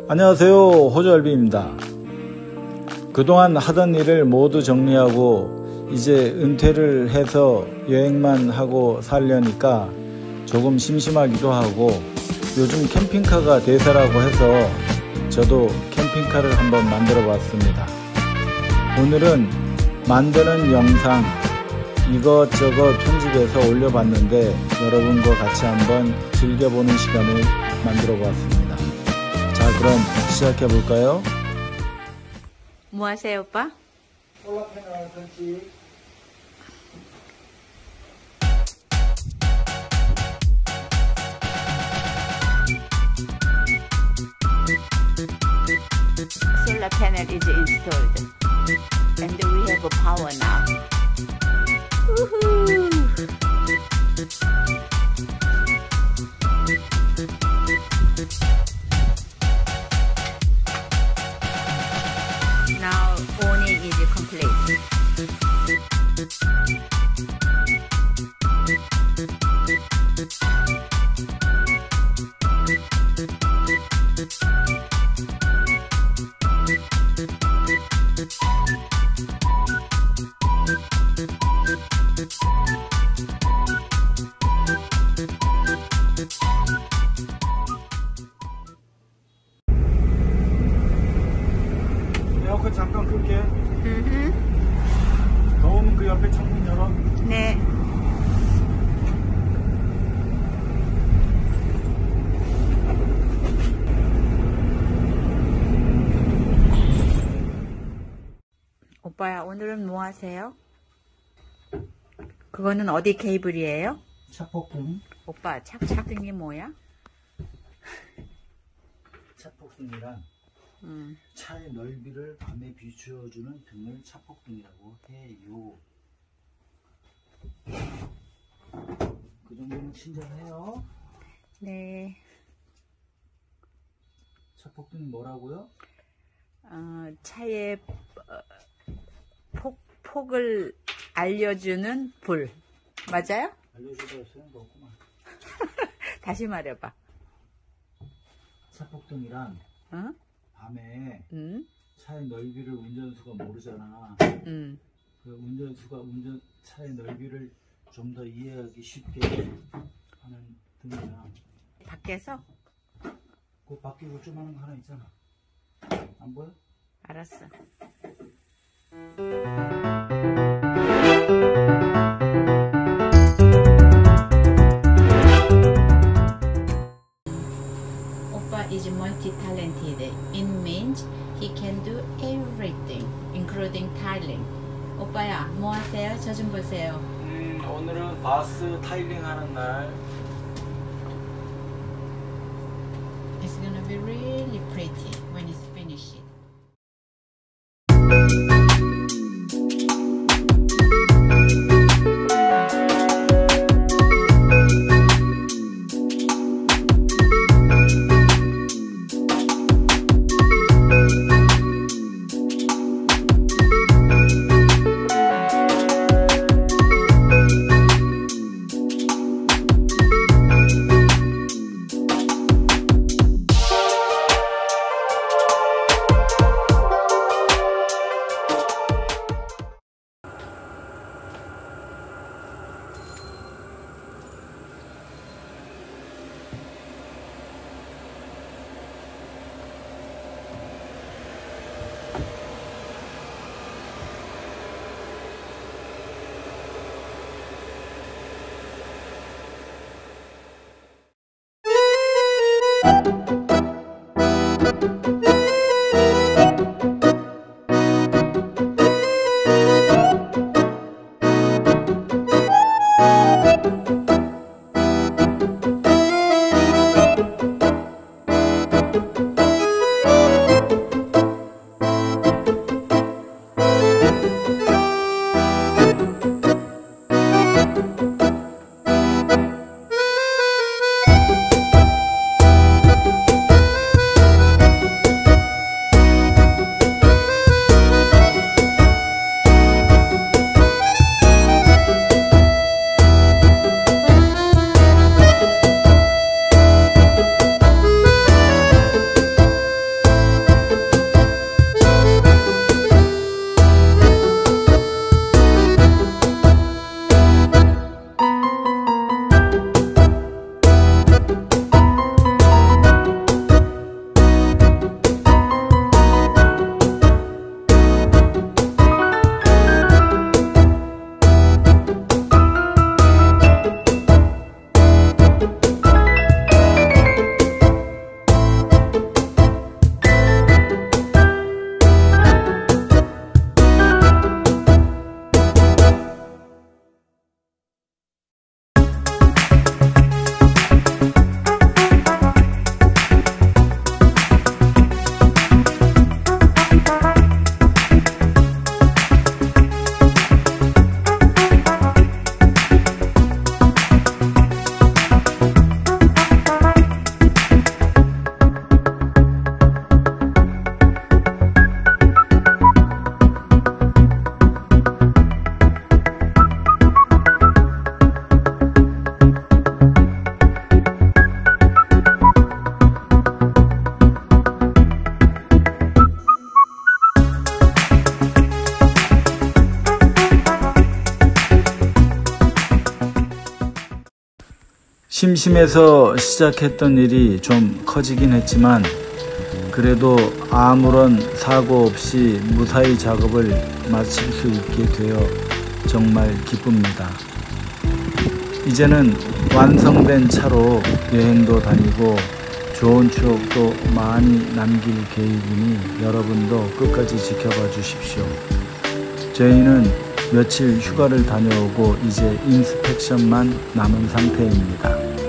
안녕하세요, 호주알비입니다. 그동안 하던 일을 모두 정리하고 이제 은퇴를 해서 여행만 하고 살려니까 조금 심심하기도 하고, 요즘 캠핑카가 대세라고 해서 저도 캠핑카를 한번 만들어 봤습니다. 오늘은 만드는 영상 이것저것 편집해서 올려봤는데 여러분과 같이 한번 즐겨보는 시간을 만들어 보았습니다. 자, 그럼 시작해 볼까요? 뭐 하세요, 오빠? 솔라 패널 설치. Solar panel is installed and we have a power now. Woohoo! Now awning is complete. 에어컨 잠깐 끌게. 더우면 그 옆에 창문 열어. 네. 오빠야, 오늘은 뭐 하세요? 그거는 어디 케이블이에요? 차폭등. 오빠, 차폭등이 뭐야? 차폭등이란 차의 넓이를 밤에 비추어주는 등을 차폭등이라고 해요. 그 정도는 친절해요. 네. 차폭등이 뭐라고요? 차의 폭을 알려주는 불. 맞아요? 알려주다 소용도 없구만. 다시 말해봐. 차폭등이란 어? 밤에 차의 넓이를 운전수가 모르잖아. 그 운전수가 차의 넓이를 좀 더 이해하기 쉽게 하는 등이야. 밖에서? 그 밖에 요즘하는 거 하나 있잖아. 안 보여? 알았어. 오빠 is multi-talented. It means he can do everything, including tiling. 오빠야, 뭐 하세요? 저 좀 보세요. 오늘은 바스 타일링 하는 날. It's gonna be really pretty when it's finished. 심심해서 시작했던 일이 좀 커지긴 했지만 그래도 아무런 사고 없이 무사히 작업을 마칠 수 있게 되어 정말 기쁩니다. 이제는 완성된 차로 여행도 다니고 좋은 추억도 많이 남길 계획이니 여러분도 끝까지 지켜봐 주십시오. 저희는 며칠 휴가를 다녀오고 이제 인스펙션만 남은 상태입니다.